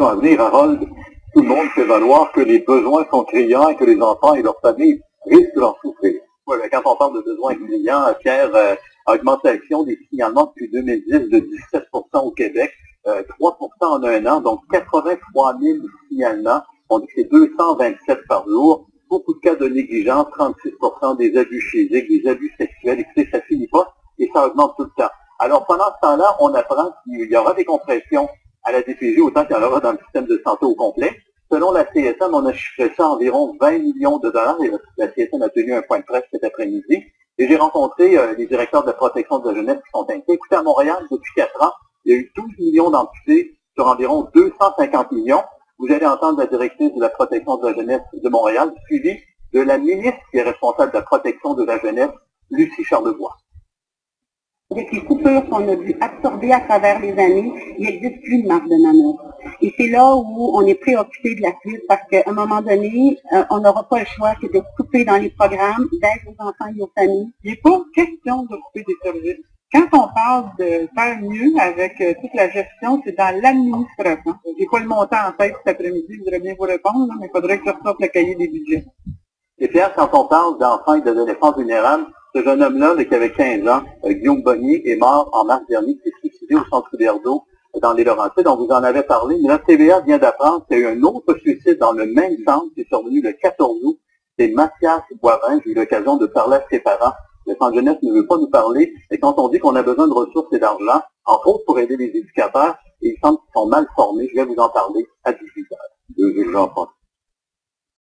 générations à venir. Harold, tout le monde fait valoir que les besoins sont criants et que les enfants et leurs familles risquent d'en souffrir. Ouais, quand on parle de besoins criants, Pierre, augmentation des signalements depuis 2010 de 17% au Québec, 3% en un an, donc 83 000 signalements. On dit que c'est 227 par jour. Beaucoup de cas de négligence, 36% des abus physiques, des abus sexuels. Écoutez, ça finit pas et ça augmente tout le temps. Alors, pendant ce temps-là, on apprend qu'il y aura des compressions à la DPJ, autant qu'il y en aura dans le système de santé au complet. Selon la CSM, on a chiffré ça à environ 20 millions de dollars. Et la CSM a tenu un point de presse cet après-midi. Et j'ai rencontré les directeurs de la protection de la jeunesse qui sont inquiets. Écoutez, à Montréal, depuis 4 ans, il y a eu 12 millions d'amputés sur environ 250 millions. Vous allez entendre la directrice de la protection de la jeunesse de Montréal, suivie de la ministre qui est responsable de la protection de la jeunesse, Lucie Charlebois. Avec les coupures qu'on a dû absorber à travers les années, il n'existe plus de marge de manœuvre. Et c'est là où on est préoccupé de la suite parce qu'à un moment donné, on n'aura pas le choix que de couper dans les programmes d'aide aux enfants et aux familles. Il n'est pas question de couper des services. Quand on parle de faire mieux avec toute la gestion, c'est dans l'administration. J'ai pas le montant en tête cet après-midi, je voudrais bien vous répondre, mais il faudrait que je ressorte le cahier des budgets. Et Pierre, quand on parle d'enfants et d'adolescents vulnérables, ce jeune homme-là, qui avait 15 ans, Guillaume Bonnier, est mort en mars dernier, qui s'est suicidé au centre d'Herdeau, dans les Laurentides. Donc, vous en avez parlé, mais la TVA vient d'apprendre qu'il y a eu un autre suicide dans le même centre qui est survenu le 14 août. C'est Mathias Boivin. J'ai eu l'occasion de parler à ses parents. Le centre jeunesse ne veut pas nous parler. Et quand on dit qu'on a besoin de ressources et d'argent, entre autres pour aider les éducateurs, et il semble qu'ils sont mal formés. Je vais vous en parler à 18h.